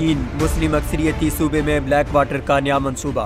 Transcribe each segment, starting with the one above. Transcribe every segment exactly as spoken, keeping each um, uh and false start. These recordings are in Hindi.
चीन मुस्लिम अक्सरियती सूबे में ब्लैक वाटर का नया मनसूबा।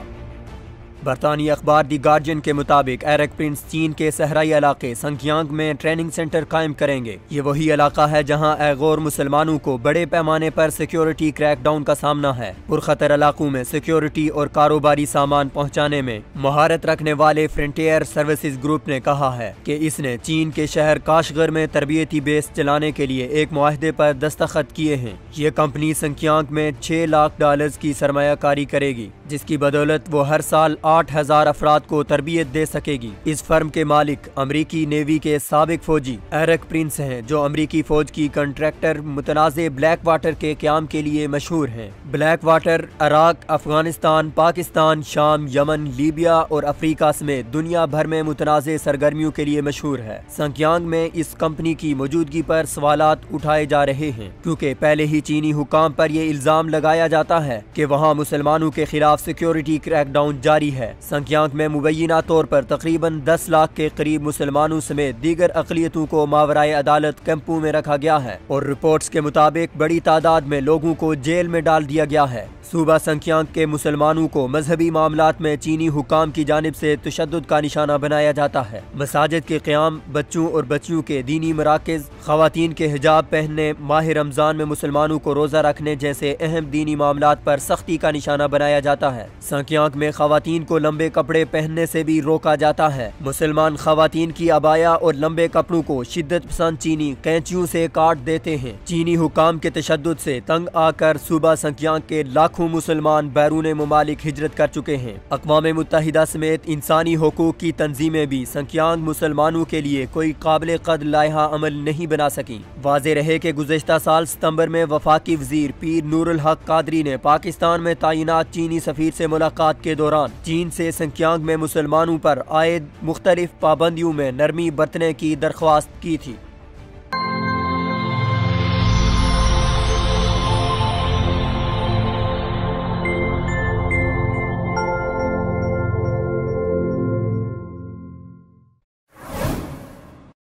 बरतानी अखबार दी गार्जियन के मुताबिक एरिक प्रिंस चीन के सहराई इलाके संक्यांग में ट्रेनिंग सेंटर कायम करेंगे। ये वही इलाका है जहां गैर मुसलमानों को बड़े पैमाने पर सिक्योरिटी क्रैकडाउन का सामना है। पुरखतर इलाकों में सिक्योरिटी और कारोबारी सामान पहुंचाने में महारत रखने वाले फ्रंटियर सर्विसेज ग्रुप ने कहा है कि इसने चीन के शहर काशगर में तरबियती बेस चलाने के लिए एक मुआहदे पर दस्तखत किए हैं। ये कंपनी संक्यांग में छह लाख डॉलर की सरमायाकारी करेगी, जिसकी बदौलत वो हर साल आठ हजार अफराद को तरबियत दे सकेगी। इस फर्म के मालिक अमरीकी नेवी के साबिक फौजी एरिक प्रिंस हैं, जो अमरीकी फौज की कंट्रैक्टर मुतनाज़े ब्लैक वाटर के क्याम के लिए मशहूर हैं। Black water Iraq, Afghanistan, Pakistan, शाम, यमन, लीबिया और अफ्रीका समेत दुनिया भर में मुतनाज़े सरगर्मियों के लिए मशहूर है। संक्यांग में इस कंपनी की मौजूदगी पर सवालात उठाए जा रहे हैं, क्योंकि पहले ही चीनी हुकाम पर यह इल्जाम लगाया जाता है कि वहाँ मुसलमानों के खिलाफ सिक्योरिटी क्रैकडाउन जारी है। संक्यांग में मुबैना तौर पर तकरीबन दस लाख के करीब मुसलमानों समेत दीगर अक़लियतों को मावराए अदालत कैंपों में रखा गया है और रिपोर्ट्स के मुताबिक बड़ी तादाद में लोगों को जेल में डाल दिया गया है। सूबा संक्यांग के मुसलमानों को मजहबी मामलात में चीनी हुकाम की जानिब से तशद्दुद का निशाना बनाया जाता है। मसाजिद के क़याम, बच्चों और बच्चियों के दीनी मराकज़, ख़वातीन के हिजाब पहनने, माह रमज़ान में मुसलमानों को रोज़ा रखने जैसे अहम दीनी मामलात पर सख्ती का निशाना बनाया जाता है। संक्यांग में ख़वातीन को लंबे कपड़े पहनने से भी रोका जाता है। मुसलमान ख़वातीन की अबाया और लंबे कपड़ों को शिद्दत पसंद चीनी कैंचियों से काट देते हैं। चीनी हुकाम के तशद्दुद से तंग आकर सूबा संक्यांग के लाखों मुसलमान बैरून मुमालिक हिजरत कर चुके हैं। अक़वाम मुत्तहिदा समेत इंसानी हुकूक की तंजीमें भी संक्यांग मुसलमानों के लिए कोई काबिल कद्र लायहा अमल नहीं बना सकी। वाज़े रहे कि गुज़िश्ता साल सितंबर में वफाकी वज़ीर पीर नूरुल हक कादरी ने पाकिस्तान में तैनात चीनी सफ़ीर से मुलाकात के दौरान चीन से संक्यांग में मुसलमानों पर आयद मुख्तलिफ पाबंदियों में नरमी बरतने की दरख्वास्त की थी।